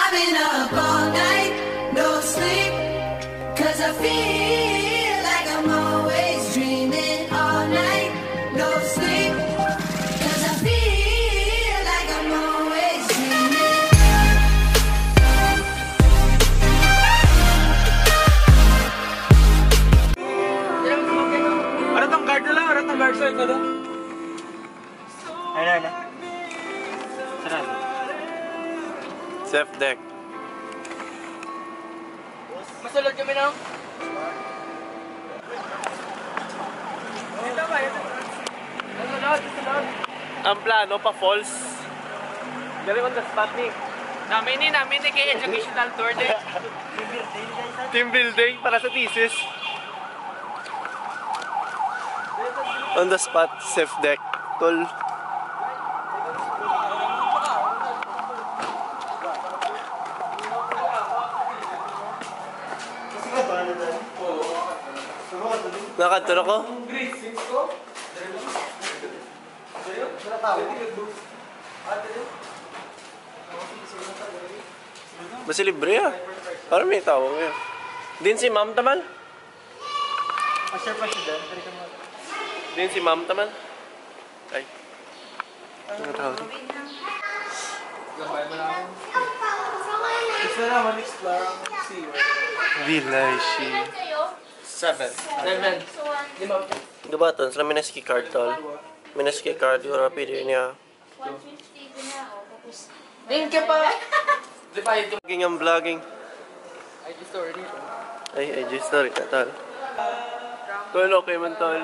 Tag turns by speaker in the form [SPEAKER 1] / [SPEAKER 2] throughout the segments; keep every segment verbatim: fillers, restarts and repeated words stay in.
[SPEAKER 1] I've been up all night, no sleep, cause I feel like I'm always dreaming all night, no sleep, cause I feel like I'm always dreaming.
[SPEAKER 2] Ano tong guard na lang? Ano tong guard sa'yo? Ano? Ayun, ayun. Sarado.
[SPEAKER 3] Safe deck.
[SPEAKER 2] Masulod kami na. Ito ba? Ito. Masulod, masulod.
[SPEAKER 3] Ang plano pa falls. Galing on the spot ni.
[SPEAKER 2] Namin ni, namin ni kay educational tour din.
[SPEAKER 3] Team building para sa thesis. On the spot, safe deck. Tol. Nakadto na ko? Basta libre ah. Parang may tao ngayon. Din si Ma'am Tamal?
[SPEAKER 2] Master President.
[SPEAKER 3] Din si Ma'am Tamal? Ay. Ano tawag?
[SPEAKER 2] Gusto naman explore ang sea.
[SPEAKER 3] Vilayshi.
[SPEAKER 2] Seven. Seven. Lima.
[SPEAKER 3] Diba ito? Sila minaski card tol. Minaski card yung rapid niya.
[SPEAKER 4] one fifty ko na ako. Tapos...
[SPEAKER 2] Thank you pa! Di ba ito?
[SPEAKER 3] Vlogging ang vlogging.
[SPEAKER 2] I G story dito.
[SPEAKER 3] Ay, I G story ka tol. Tol, okay man tol.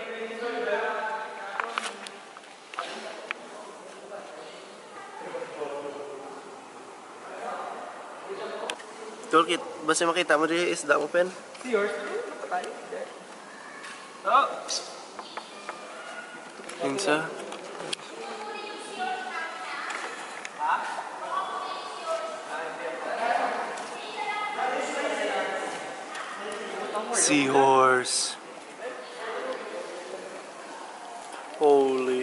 [SPEAKER 3] Tol, kit, basta makita mo rin isda mo pen.
[SPEAKER 2] See yours? Oh!
[SPEAKER 3] Insa. Seahorse. Holy.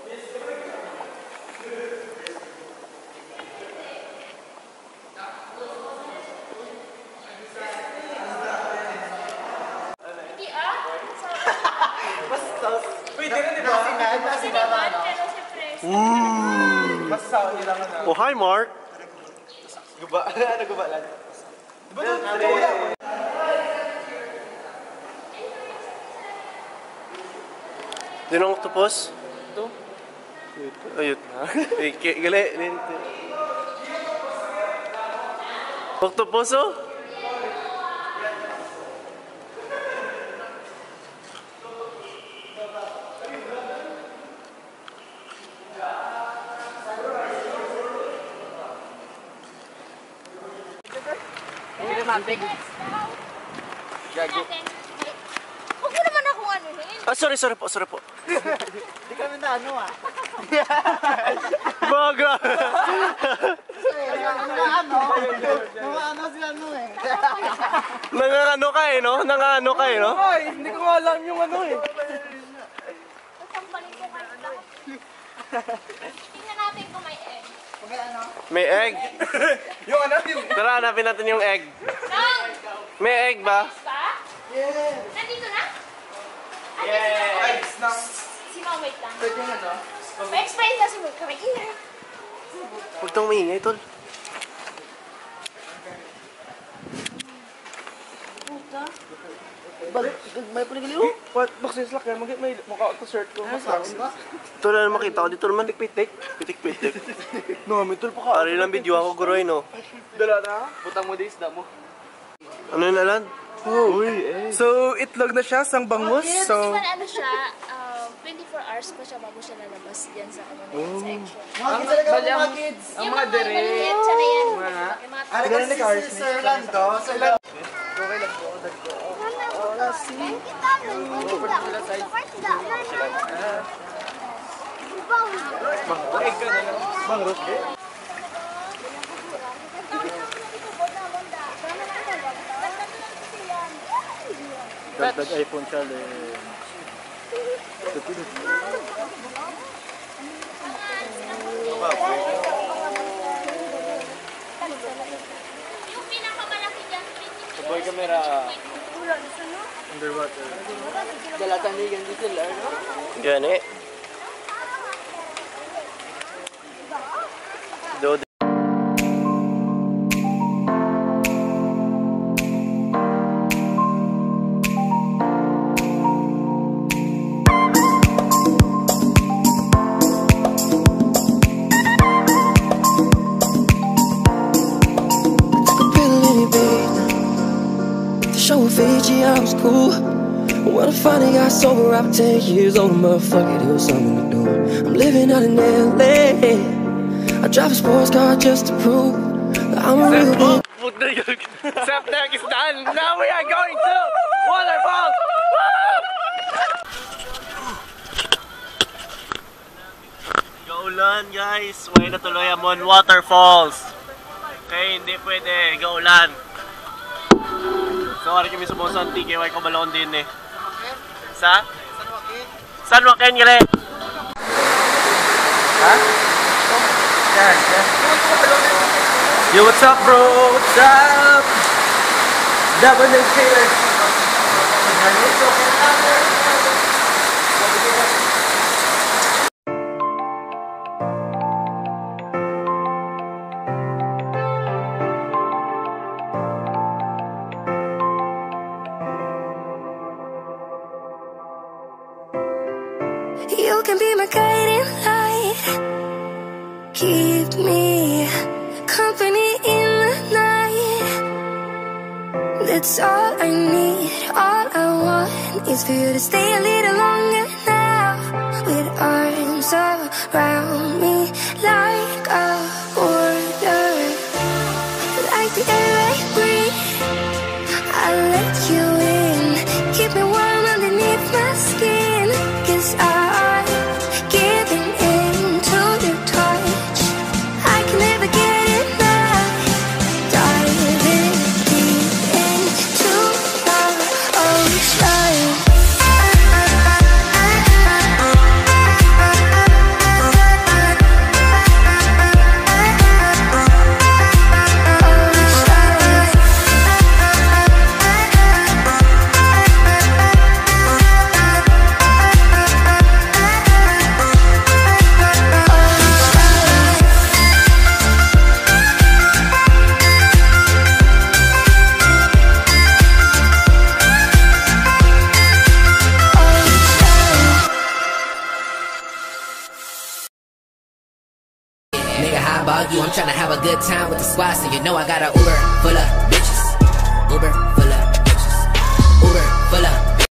[SPEAKER 2] Wait, di na di ba? Nasinad, nasinad na ano?
[SPEAKER 3] Ooh.
[SPEAKER 2] Basta sa nila ka na.
[SPEAKER 3] Oh, hi Mark.
[SPEAKER 2] Guba? Ano guba lang? Diba ito? Wala mo?
[SPEAKER 3] Di nang octopus?
[SPEAKER 2] Ito?
[SPEAKER 3] Ayut na. Eh, gali. Octopus oh?
[SPEAKER 2] Cinematic. Gago.
[SPEAKER 4] Huwag mo naman akong anuhin.
[SPEAKER 3] Ah, sorry, sorry po, sorry po.
[SPEAKER 2] Di kami na ano ah.
[SPEAKER 3] Baga!
[SPEAKER 2] Ano? Ano si ano eh.
[SPEAKER 3] Nangangano ka eh, no? Nangangano ka eh, no?
[SPEAKER 2] Ay, hindi ko alam yung ano eh.
[SPEAKER 4] Sasampalin ko kayo lahat. Tingnan natin kung may egg.
[SPEAKER 3] May egg.
[SPEAKER 2] Yung ano yung...
[SPEAKER 3] Tara, hanapin natin yung egg.
[SPEAKER 4] Nang!
[SPEAKER 3] May egg ba?
[SPEAKER 4] Pa?
[SPEAKER 2] Yeah.
[SPEAKER 4] Nandito na? Ay,
[SPEAKER 2] Yeah. Ay, snacks.
[SPEAKER 4] si Mama, wait lang.
[SPEAKER 2] Pwede yung ano?
[SPEAKER 4] Pa-explain na si Mama. Kamay ingay.
[SPEAKER 3] Huwag tong maingay, tol.
[SPEAKER 4] Puta.
[SPEAKER 2] May panigali oh. What? Boxes lock yan. May mukha ito shirt ko.
[SPEAKER 3] Tol, ano makita ko dito naman?
[SPEAKER 2] Pitik.
[SPEAKER 3] Pitik-pitik.
[SPEAKER 2] No, may tul pa ka.
[SPEAKER 3] Ari lang video ako, guroy, no?
[SPEAKER 2] Dala na. Butang mo din isda mo.
[SPEAKER 3] Ano yun, Alan?
[SPEAKER 2] Oh. Uy, eh. So, itlog na siya, sang bangus.
[SPEAKER 4] Yes,
[SPEAKER 2] So,
[SPEAKER 4] so, ano siya, um, twenty-four hours pa siya bago siya lalabas diyan sa ano
[SPEAKER 2] Oh.
[SPEAKER 4] section.
[SPEAKER 2] ang, bali, ang, ang mga dere.
[SPEAKER 4] Maliliit, tsaka yan.
[SPEAKER 2] Mga?
[SPEAKER 4] Yung mga
[SPEAKER 2] Ano kasi si Sir Lando? Sir Lando. Okay lang po. Hola, si. Mangrove ka na lang. Mangrove ka? Dagdag iPhone challenge.
[SPEAKER 3] camera.
[SPEAKER 2] Underwater. Dalatanigan din sila, no?
[SPEAKER 3] Gani. Do
[SPEAKER 5] Show Fiji, I was cool. When I finally got sober, I was ten years old. Motherfucker, there was something to do. I'm living out in L A. I drive a sports car just to prove that I'm a real big.
[SPEAKER 3] September is done. Now we are going to waterfalls. Gaulan guys, way na tuloy amon waterfalls. Okay, hindi pwede gaulan. So, hari kami subusan T K Y ko balon din eh. Sa? San Joaquin. San Joaquin gile. Ha? Yan, yan. Yo, what's up bro? What's up? Double the killer.
[SPEAKER 6] You can be my guiding light, keep me company in the night. That's all I need, all I want is for you to stay a little longer now. With arms around me like a border, like the air I breathe, I'll let you in, keep me warm underneath my skin. Cause I'm giving in to your touch, I can never get enough. Diving deep into the ocean.
[SPEAKER 7] Nigga, how about you? I'm tryna have a good time with the squad, so you know I got a Uber full of